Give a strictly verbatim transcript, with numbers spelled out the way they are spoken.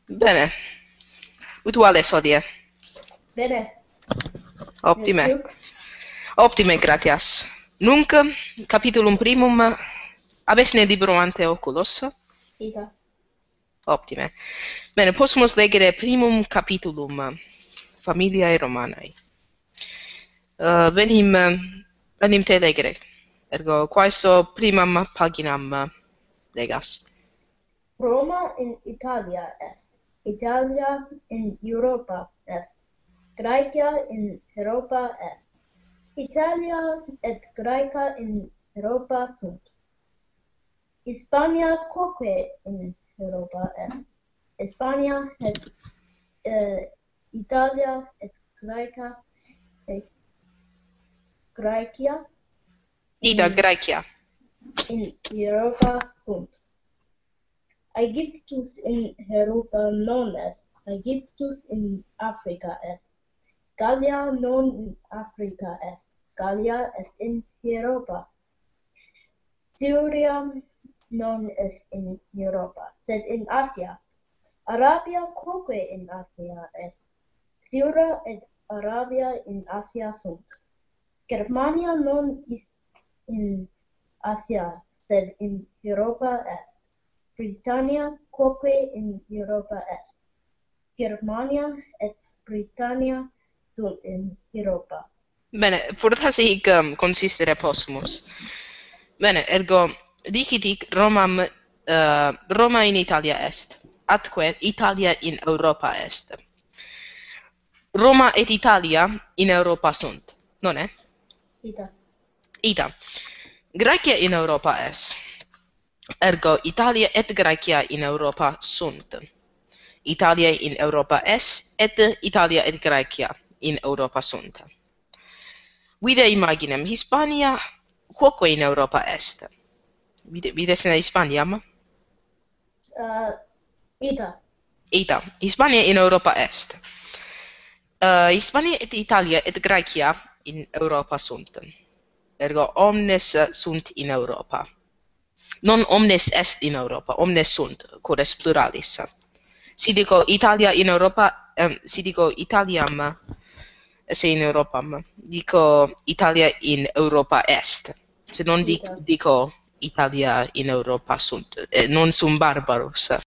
Bene. Utuales hodie. Bene. Optime. Optime, gratias. Nunc, capitulum primum, abes ne libro ante oculos? Ita. Optime. Bene, possumus legere primum capitulum, Familiae Romanae. Uh, venim, venim te legere. Ergo, quaeso primam paginam legas? Roma in Italia est. Italia in Europa est. Graecia in Europa est. Italia et Graeca in Europa sunt. Hispania quoque in Europa est. Hispania et uh, Italia et Graeca et Graecia Ita, in, Graecia. in Europa sunt. Aegyptus in Europa non est. Aegyptus in Africa est. Gallia non in Africa est. Gallia est in Europa. Syria non est in Europa, sed in Asia. Arabia quoque in Asia est. Syria et Arabia in Asia sunt. Germania non est in Asia, sed in Europa est. Britannia quoque in Europa est. Germania et Britannia sunt in Europa. Bene, fortas hic um, consistere possumus. Bene, ergo, dicit hic Romam, uh, Roma in Italia est, atque Italia in Europa est. Roma et Italia in Europa sunt, nonne? Ita. Ita. Graecia in Europa est. Ergo, Italia et Graecia in Europa sunt. Italia in Europa est, et Italia et Graecia in Europa sunt. Vide imaginem, Hispania quoque in Europa est. Vide, vides in Hispaniam? Uh, ita. Ita. Hispania in Europa est. Uh, Hispania et Italia et Graecia in Europa sunt. Ergo omnes sunt in Europa. Non omnes est in Europa, omnes sunt, quod est pluralis. Si dico Italia in Europa, um, si dico Italiam esse in Europam, dico Italia in Europa est. Se non dic, dico Italia in Europa sunt, eh, non sum barbarus.